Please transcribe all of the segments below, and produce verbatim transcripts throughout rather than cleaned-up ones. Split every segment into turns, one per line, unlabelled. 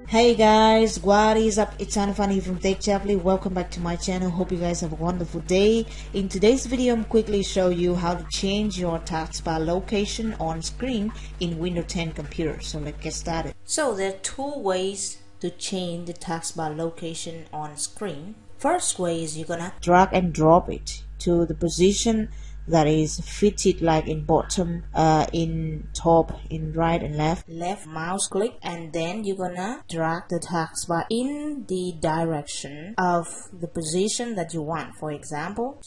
Hey guys, what is up? It's Anafani from Taskbar. Welcome back to my channel. Hope you guys have a wonderful day. In today's video, I'm quickly show you how to change your taskbar location on screen in Windows ten computer. So let's get started. So there are two ways to change the taskbar location on screen. First way is you're gonna drag and drop it to the position that is fitted, like in bottom, uh, in top, in right and left. Left mouse click, and then you're gonna drag the taskbar in the direction of the position that you want. For example,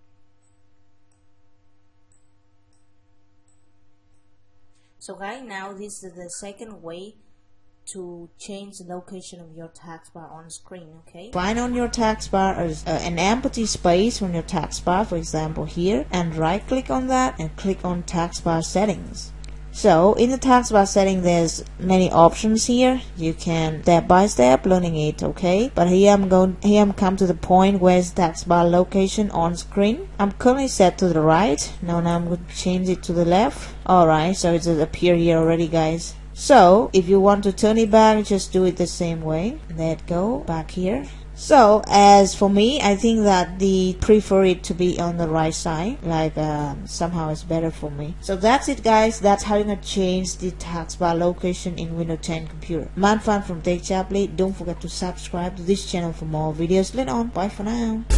so right now this is the second way to change the location of your taskbar on screen. Okay, find on your taskbar uh, an empty space on your taskbar, for example here, and right click on that and click on taskbar settings. So in the taskbar setting, there's many options here. You can step by step learning it. Okay, but here I'm going here I'm come to the point where's taskbar location on screen. I'm currently set to the right. Now now I'm going to change it to the left. Alright, so it's appear here already, guys. So if you want to turn it back, just do it the same way. Let go back here. So as for me, I think that the prefer it to be on the right side, like uh, somehow it's better for me. So that's it, guys. That's how you're gonna change the taskbar location in Windows ten computer. Manfan from Taskbar. Don't forget to subscribe to this channel for more videos later on. Bye for now.